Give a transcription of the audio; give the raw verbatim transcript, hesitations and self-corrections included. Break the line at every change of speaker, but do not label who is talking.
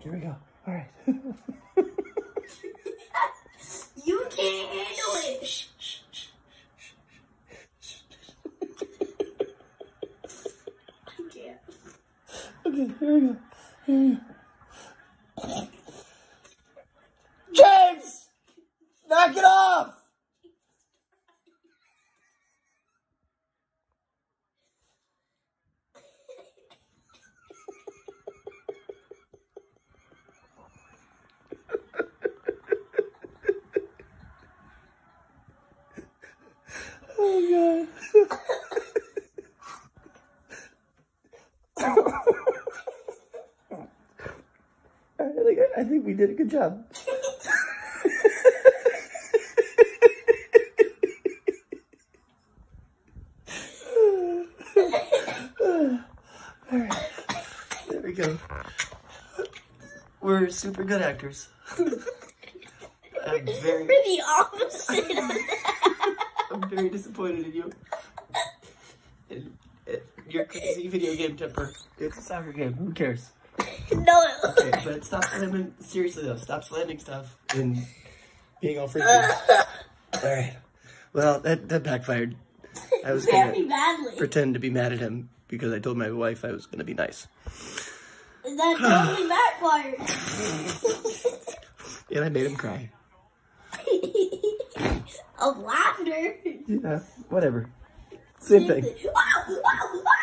here we go. All right.
You can't handle it. Shh, shh, shh, shh, shh. I can't.
Okay, here we go. Here we go. James! Knock it off! Oh, God. I think, I think we did a good job. All right. There we go. We're super good actors. I'm very...
We're the opposite of that.
I'm very disappointed in you. And, and your crazy video game temper. It's a soccer game. Who cares?
No.
Okay, but stop slamming. Seriously though, stop slamming stuff and being all freaky. Alright. Well, that, that backfired. I was
Very
gonna
badly.
pretend to be mad at him because I told my wife I was gonna be nice.
That totally backfired.
And I made him cry.
Of laughter.
Yeah, whatever. Same thing.
Wow, wow, wow.